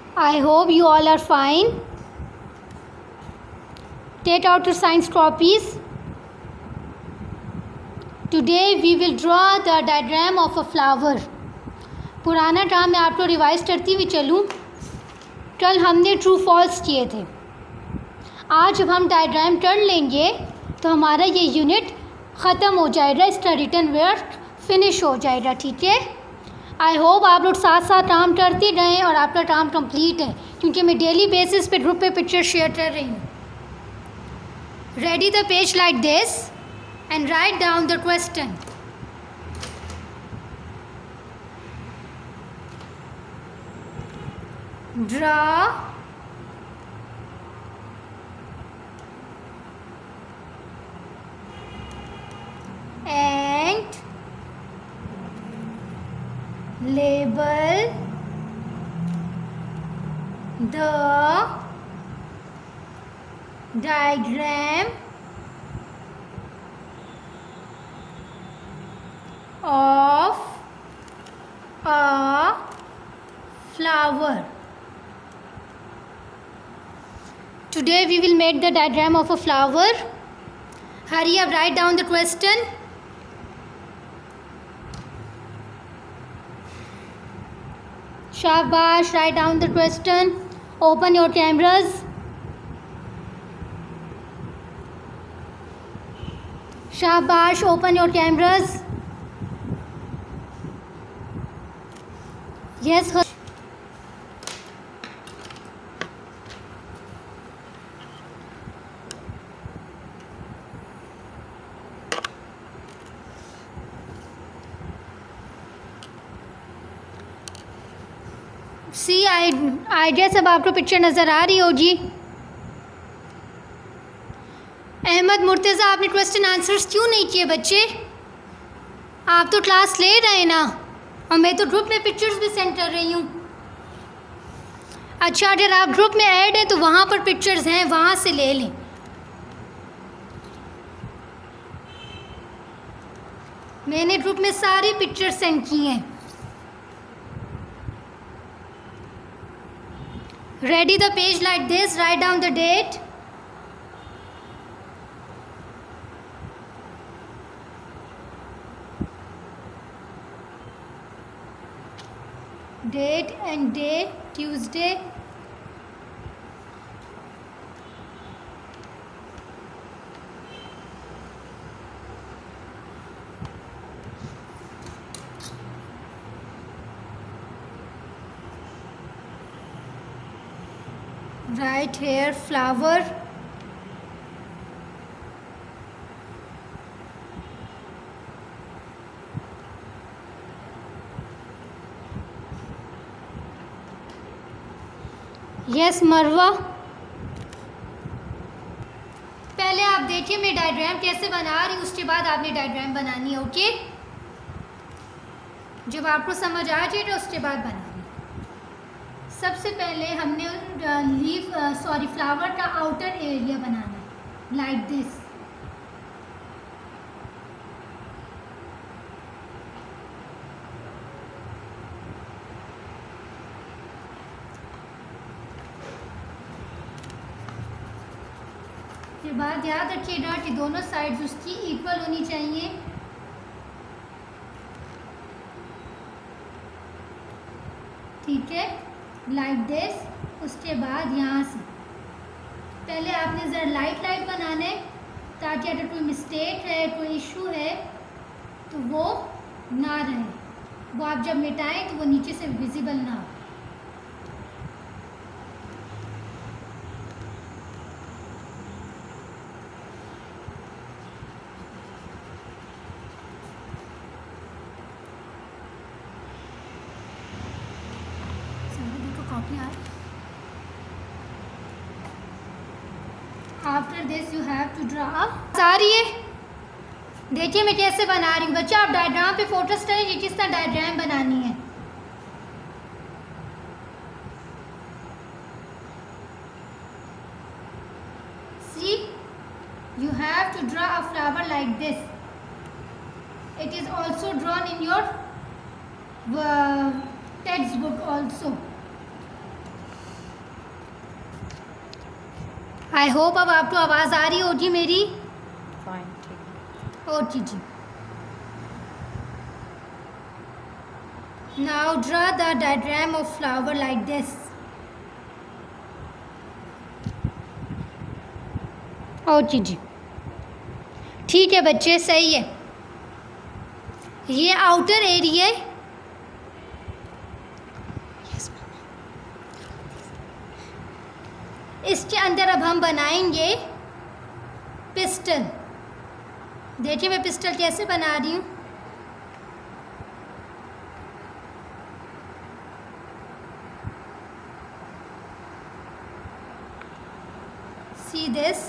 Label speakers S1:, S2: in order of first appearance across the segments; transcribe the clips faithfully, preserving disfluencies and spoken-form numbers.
S1: I hope you all are fine. Take out your science copies. Today we will draw the diagram of a flower. पुराना ड्राम मैं आपको revise करती हुई चलूँ. कल हमने ट्रू फॉल्स किए थे. आज जब हम डायग्राम कर लेंगे तो हमारा ये यूनिट ख़त्म हो जाएगा, इसका रिटर्न वर्क फिनिश हो जाएगा. ठीक है. आई होप आप लोग साथ साथ काम करते रहें और आपका काम कंप्लीट है, क्योंकि मैं डेली बेसिस पे ग्रुप पे पिक्चर शेयर कर रही हूँ. Ready the page like this and write down the question. Draw and label the diagram of a flower. Today we will make the diagram of a flower. Hurry up, write down the question. Shabash, write down the question. Open your cameras. Shabash, open your cameras. Yes. See I idea सब आपको picture नज़र आ रही होगी. अहमद मुर्तज़ा, आपने question answers क्यों नहीं किए बच्चे? आप तो क्लास ले रहे हैं ना, और मैं तो ग्रुप में पिक्चर्स भी सेंड कर रही हूँ. अच्छा, अगर आप ग्रुप में ऐड हैं तो वहाँ पर पिक्चर्स हैं, वहाँ से ले लें. मैंने ग्रुप में सारी पिक्चर्स सेंड की हैं. Ready the page like this, write down the date. Date and day, Tuesday. Right here, flower. Yes, मरवा. पहले आप देखिए मैं डायग्राम कैसे बना रही हूँ, उसके बाद आपने डायग्राम बनानी है. ओके, जब आपको समझ आ जाएगा उसके बाद बनानी. सबसे पहले हमने लीफ सॉरी फ्लावर का आउटर एरिया बनाना है लाइक दिस. फिर बात याद रखिएगा कि दोनों साइड्स उसकी इक्वल होनी चाहिए. ठीक है, लाइक दिस. उसके बाद यहाँ से पहले आपने ज़रा लाइट लाइट बनाना है, ताकि अगर कोई मिस्टेक है, कोई इशू है तो वो ना रहे. वो आप जब मिटाएं तो वो नीचे से विजिबल ना हो. After this you have to draw. सारी है, देखिए मैं कैसे बना रही हूँ. बच्चा आप डायग्राम पे फोकस करें, ये किस तरह डायग्राम बनानी है. See, you have to draw a flower like this. It is also drawn in your uh, textbook also. I hope अब आपको आवाज़ आ रही होगी मेरी।
S2: फाइन, ठीक है।
S1: और जी जी now draw the diagram of flower like this. और जी जी ठीक है बच्चे, सही है। ये आउटर एरिया है, इसके अंदर अब हम बनाएंगे पिस्टल। देखिए मैं पिस्टल कैसे बना रही हूँ। See this.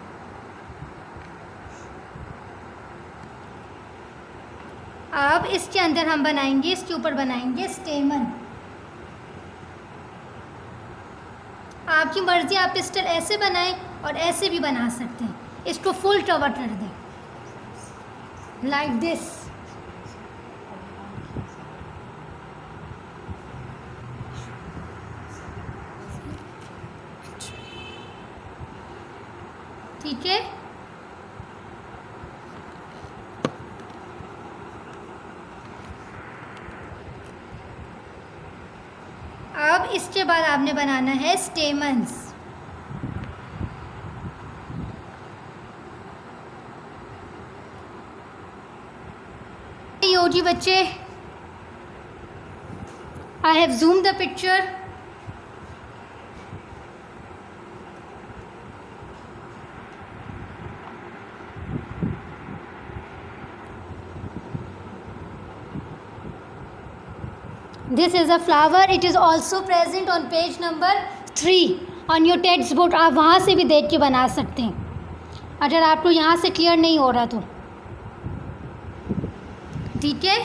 S1: अब इसके अंदर हम बनाएंगे, इसके ऊपर बनाएंगे स्टेमन। आपकी मर्जी, आप पिस्टल ऐसे बनाएं और ऐसे भी बना सकते हैं। इसको फुल कवर कर दें लाइक दिस। ठीक है, अब इसके बाद आपने बनाना है स्टेमन्स। यो जी बच्चे, I have zoomed the picture. This is a flower. It is also present on page number three on your text book. आप वहाँ से भी देख के बना सकते हैं अगर आपको यहाँ से क्लियर नहीं हो रहा तो। ठीक है,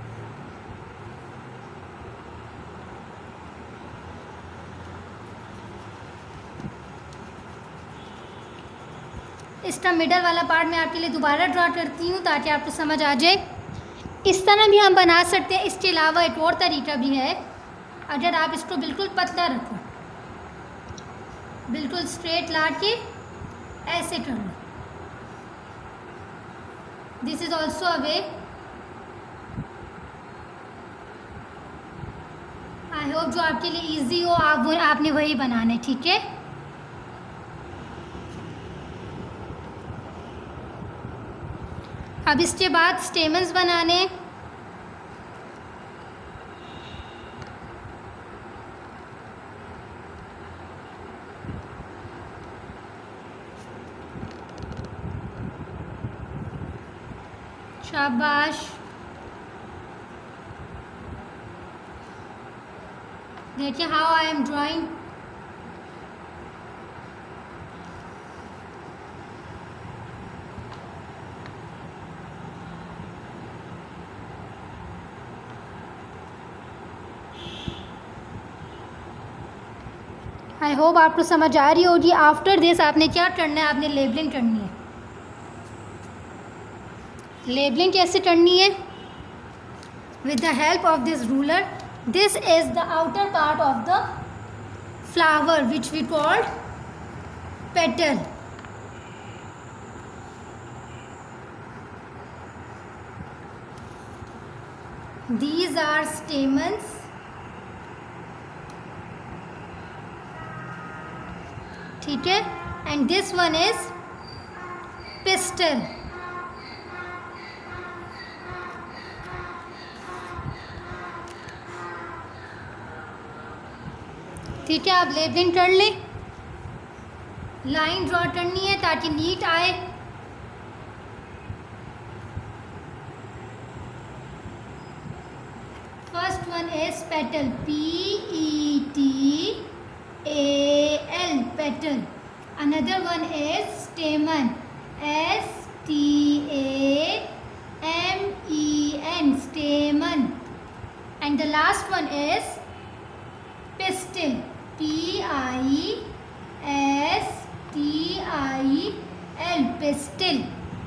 S1: इसका मिडल वाला पार्ट मैं आपके लिए दोबारा ड्रा करती हूँ ताकि आपको समझ आ जाए। इस तरह भी हम बना सकते हैं। इसके अलावा एक और तरीका भी है, अगर आप इसको बिल्कुल पतला रखो, बिल्कुल स्ट्रेट ला के ऐसे कर लो। This is also a way. I hope जो आपके लिए इजी हो, आप वो आपने वही बनाना है। ठीक है, अब इसके बाद स्टेमन्स बनाने। शाबाश, देखिए how I am drawing. I hope आपको समझ आ रही होगी। आफ्टर दिस आपने क्या करना है, आपने लेबलिंग करनी है। लेबलिंग कैसे करनी है? With the help of this ruler. This is the outer part of the flower which we called petal. These are stamens. ठीक है, and this one is pistil. ठीक है, आप लेबलिंग कर लें। लाइन ड्रॉ करनी है ताकि नीट आए। First one is petal, P E T A L, petal. Another one is stamen, S T A M E N, stamen. And the last one is pistil, P I S T I L, pistil.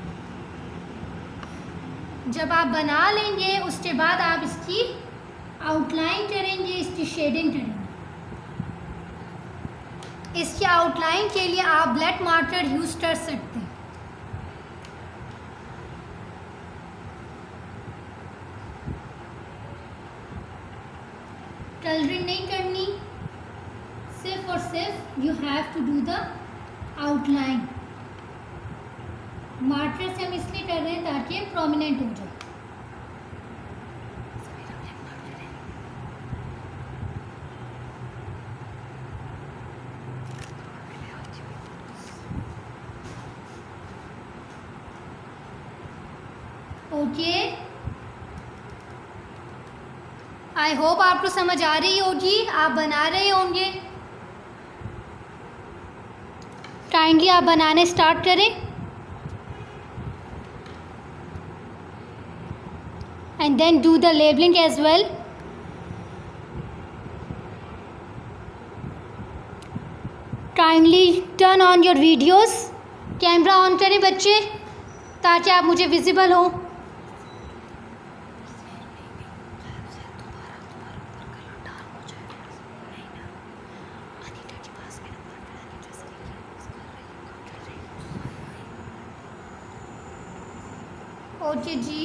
S1: जब आप बना लेंगे उसके बाद आप इसकी outline करेंगे, इसकी शेडिंग करेंगे। इसके आउटलाइन के लिए आप ब्लैक मार्कर यूज़ कर सकते हैं। कलरिंग नहीं करनी, सिर्फ और सिर्फ you have to do the outline. Marker से हम इसलिए कर रहे हैं ताकि प्रोमिनेंट हो जाए। ओके, आई होप आपको समझ आ रही होगी, आप बना रहे होंगे। काइंडली आप बनाने स्टार्ट करें and then do the labelling as well. Kindly turn on your videos. Camera on करें बच्चे ताकि आप मुझे विजिबल हो। ओके जी,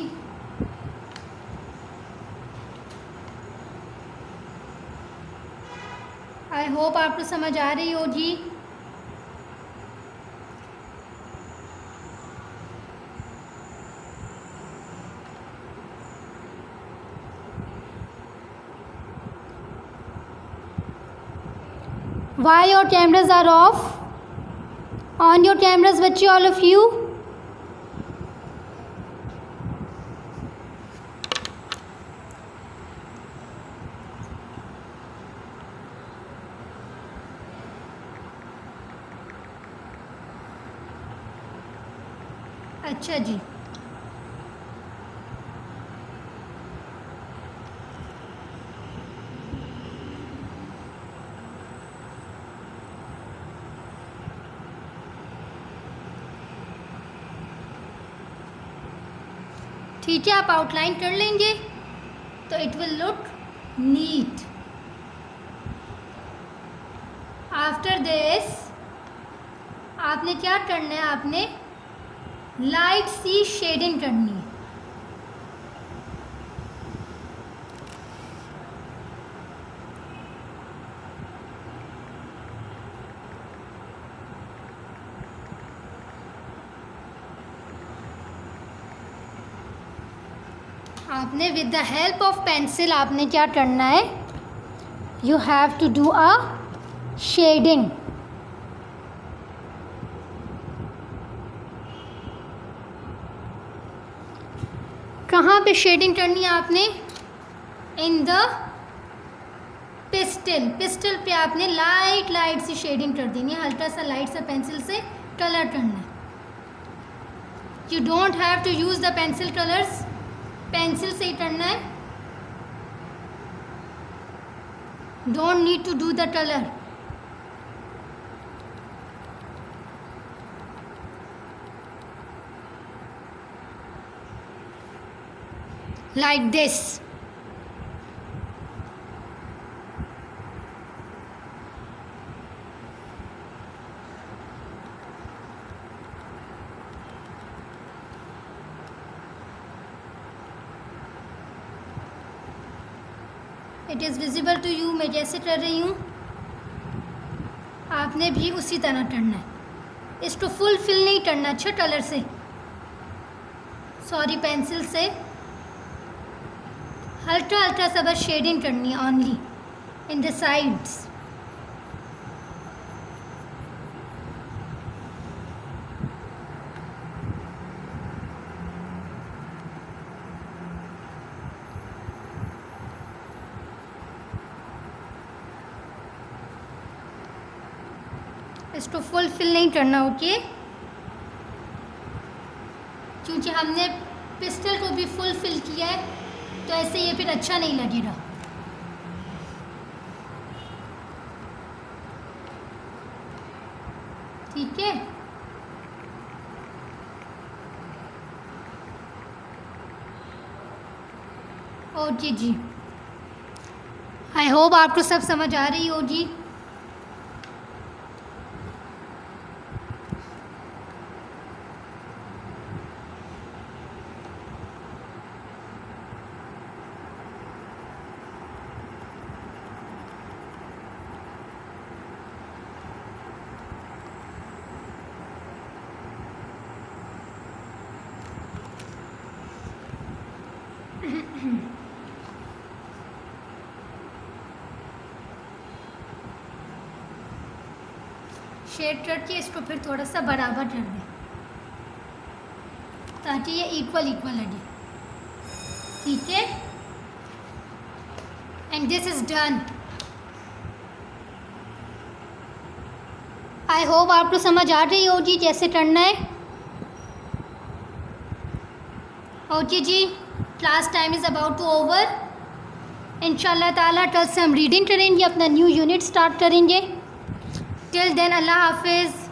S1: आई होप आपको समझ आ रही होगी। Why your cameras are off? On your cameras बच्चे, all of you. अच्छा जी, ठीक है, आप आउटलाइन कर लेंगे तो it will look neat. After this आपने क्या करना है, आपने लाइट सी शेडिंग करनी है। आपने with the help of pencil आपने क्या करना है, you have to do a shading. कहाँ पे शेडिंग करनी है आपने, इन द पिस्टल। पिस्टल पे आपने लाइट लाइट सी शेडिंग कर देनी है, हल्का सा लाइट सा पेंसिल से कलर करना है। You don't have to use the pencil colours, pencil से ही करना है। Don't need to do the colour. like this. It is visible to you, मैं जैसे कर रही हूँ आपने भी उसी तरह करना है। इसको फुल फिल नहीं करना, अच्छे कलर से, सॉरी पेंसिल से हल्का हल्का सा बस शेडिंग करनी है, ओनली इन द साइड्स। इसको फुल फिल नहीं करना, ओके, क्योंकि हमने पिस्टल को भी फुल फिल किया है तो ऐसे ये फिर अच्छा नहीं लगेगा। ठीक है, ओके जी, आई होप आपको सब समझ आ रही होगी। शेड रख के इसको फिर थोड़ा सा बराबर कर दें ताकि ये इक्वल इक्वल लगे, ठीक है। And this is done. I hope आपको समझ आ रही होगी कैसे करना है। ओके जी, class time is about to over. इंशाल्लाह ताला कल से हम रीडिंग करेंगे, अपना न्यू यूनिट स्टार्ट करेंगे। टिल देन अल्लाह हाफिज़।